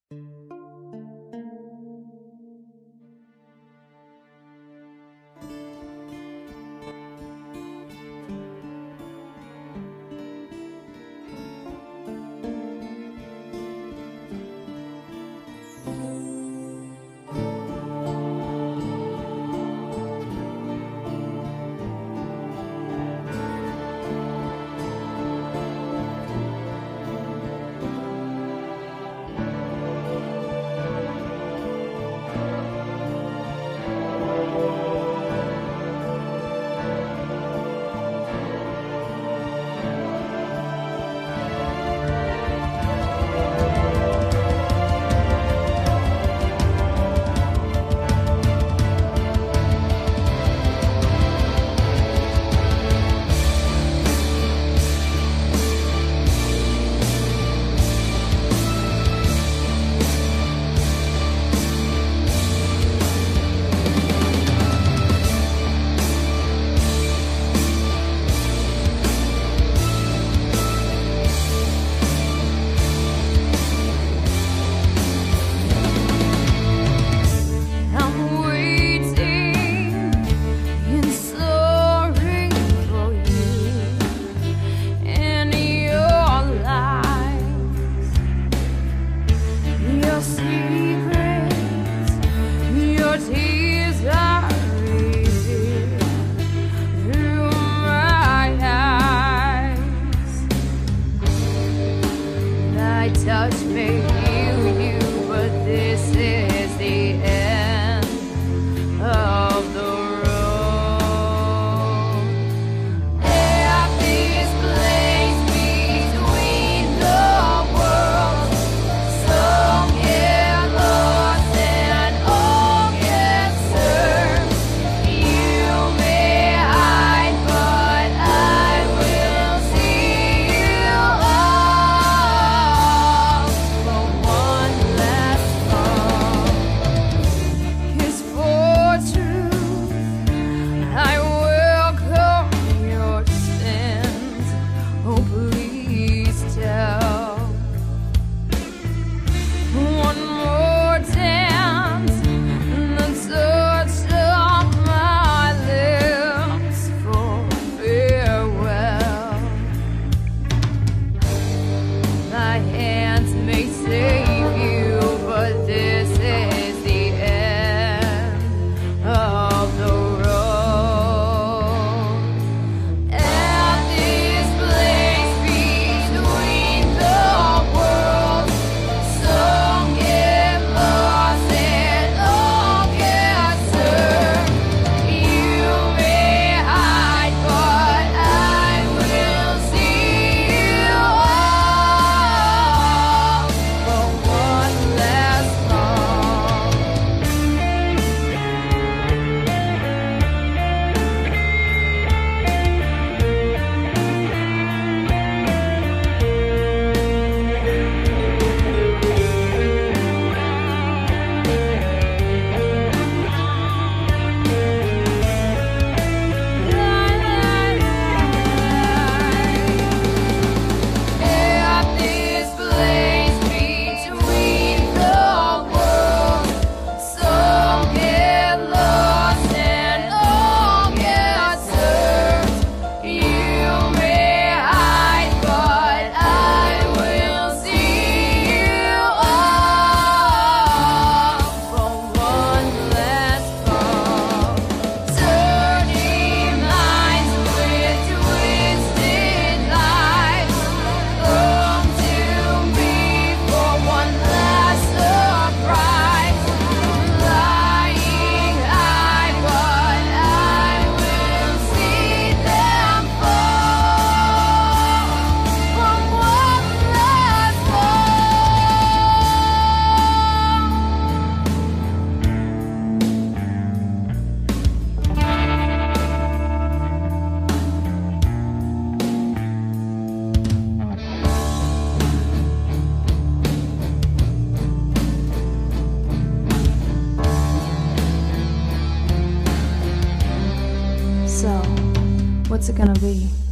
Touch me, you, but this is the end of the road. At this place between the worlds, some get lost and all get served. You may hide, but I will see you all. One last fall. 'Cause for truth, I welcome your sins. Oh, please tell. One more dance, the touch of my lips for farewell. My hands may save you, but this is the end of the road. At this place between the worlds, some get lost and all get served. You may hide, but I will see you all for one last call. At this place between the worlds, some get lost and all get served. You may hide, but I will see you all for one last call. Turning minds with twisted lies, come to me for one last surprise. Lying high, but I will see them fall from one last So, what's it gonna be?